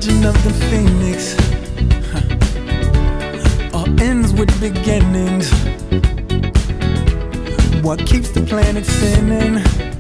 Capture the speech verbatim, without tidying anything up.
origin of the phoenix huh. all ends with beginnings. What keeps the planet spinning?